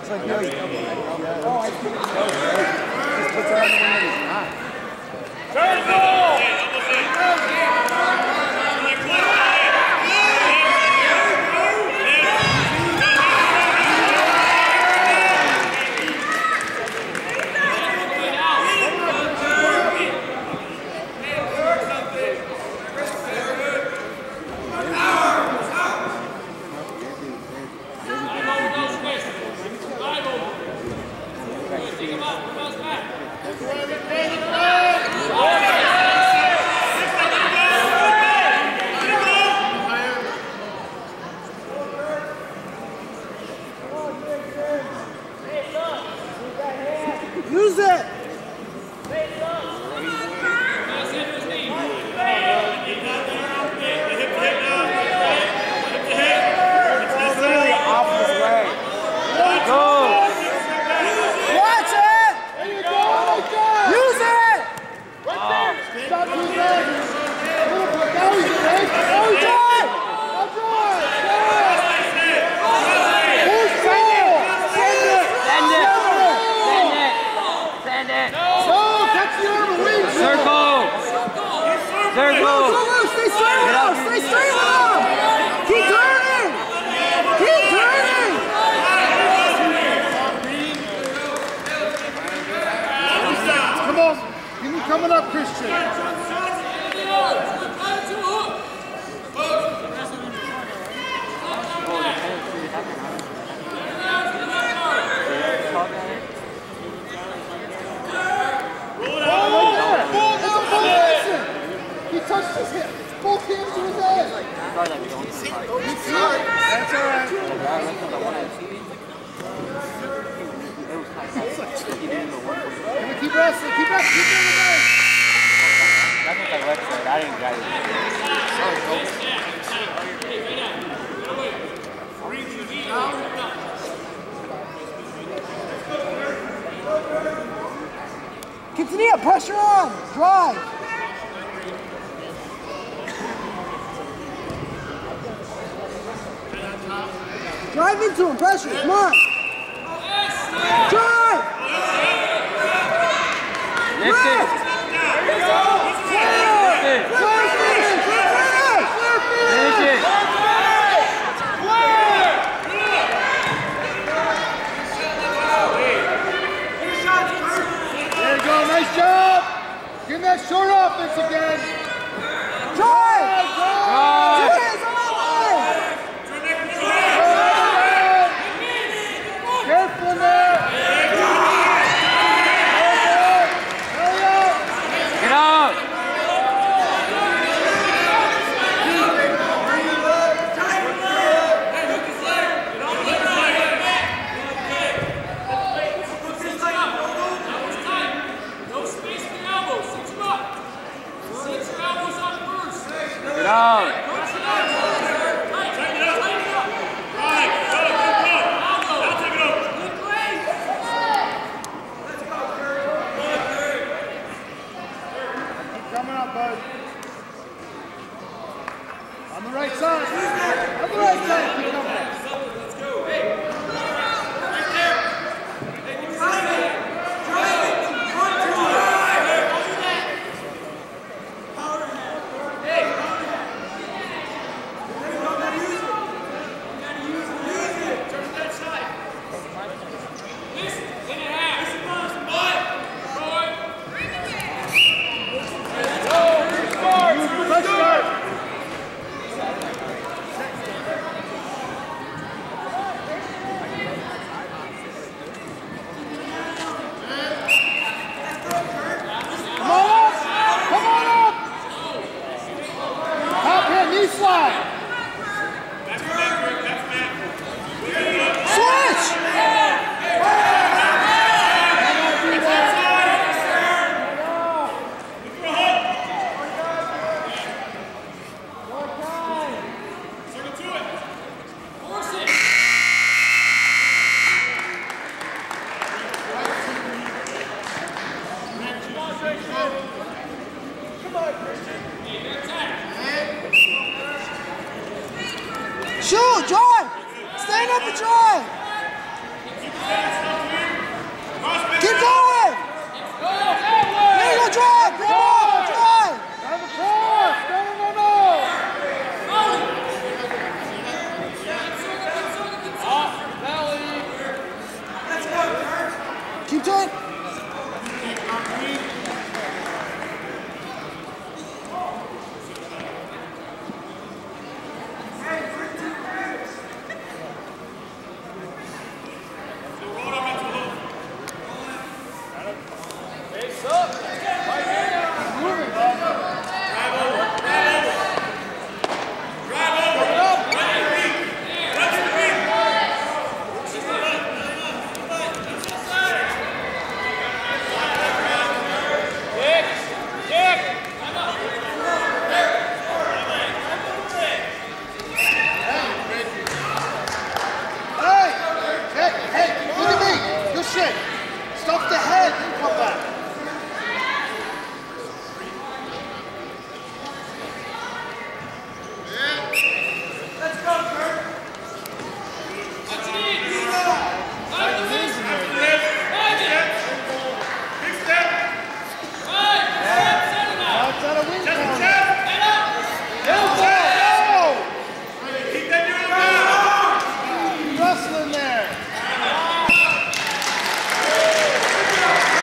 like Billy. Oh, I think it's just puts it on the one that he's not. Turn ball! Use it! Coming up, Christian. He touched his hip. Both hands to his head. That's all right. Keep wrestling, keep wrestling, keep doing the leg. That's what I left side. I didn't get it. Quintanilla, pressure on. Drive. Drive into him. Pressure. Come on. Drive. Lift it. Finish it. There you go, nice job. Give him that short offense again. Drive. Careful there. Get out. Get out. Coming up, bud. On the right side. On the right side. Keep coming. Let's go. Hey. Right there. Hey, you find it. Shoot, drive! Stand up and drive!